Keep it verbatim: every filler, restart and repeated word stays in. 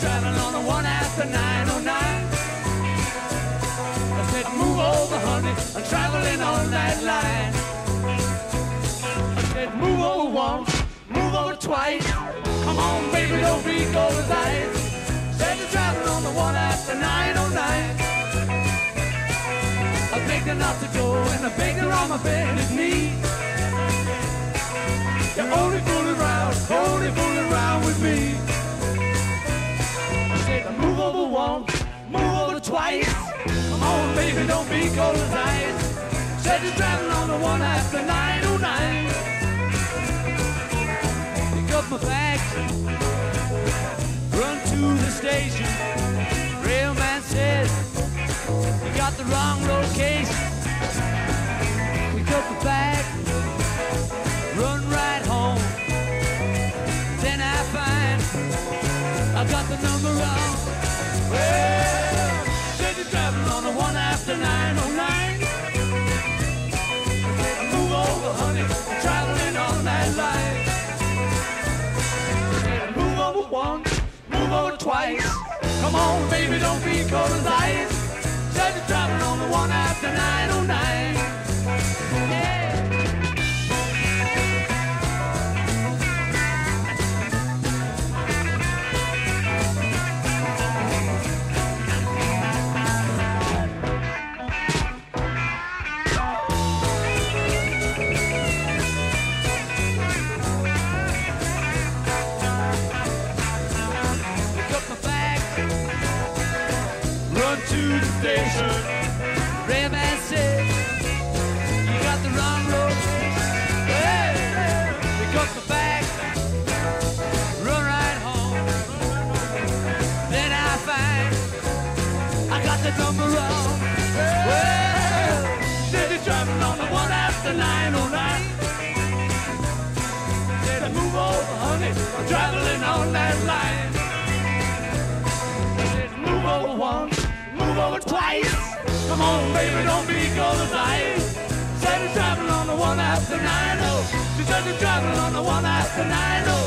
traveling on the one after nine oh nine. I said, move over, honey, I'm traveling on that line. I said, move over once, move over twice. Come on, baby, don't be cold as ice. Said you're traveling on the one after nine oh nine. I begged her not to go, and I begged her on my bended knee. You're only fooling around, only fooling around with me. I said, move over once, move over twice. Come on, baby, don't be cold as ice. Said you're traveling on the one after nine oh nine. Pick up my bags, run to the station. Railman said, you got the wrong location. Pick up the bag, run right home. Then I find I got the number wrong. Well, said you're traveling on the one after nine oh nine. Said, move over, honey, I'm traveling on that line. Said, move over once, move over twice. Come on, baby, don't be cold as ice. Said you're traveling on the one after nine oh nine. Yeah. To the station, Railman said, you got the wrong location. Hey, pick up the bag, run right home. Then I find I got the number wrong. Well, said you're traveling on the one after nine oh nine. Said I move over, honey, I'm traveling on that line. Said move over once, move over twice. Come on, baby, don't be cold as ice. Said you're traveling on the one after nine oh. She said you're traveling on the one after nine oh.